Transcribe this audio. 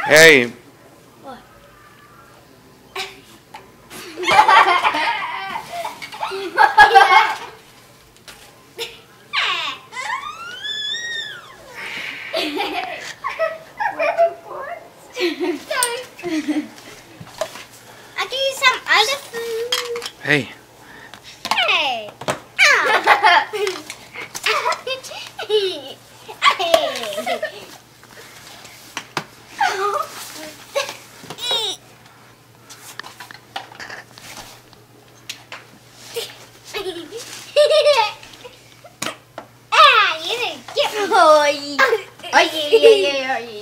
Hey. What? I'll give you some other food. Hey. Hey. You didn't get me. Ôi. Ôi gì.